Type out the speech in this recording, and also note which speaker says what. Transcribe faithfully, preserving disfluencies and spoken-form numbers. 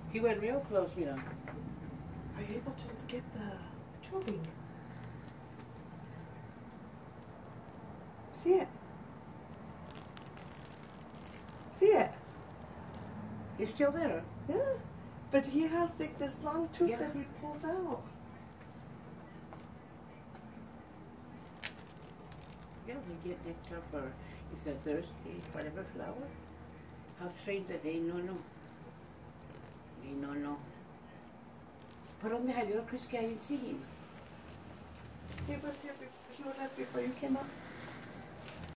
Speaker 1: He went real close, you know.
Speaker 2: Are you able to get the tubing? See it? See it?
Speaker 1: He's still there.
Speaker 2: Yeah. But he has like this long tube
Speaker 1: Yeah.
Speaker 2: that he pulls out.
Speaker 1: Yeah, they get nectar for if they're thirsty, whatever flower. How strange that they no no. They no no. Pero me salió Chris que I didn't see him.
Speaker 2: He was here before, he was left before you came up.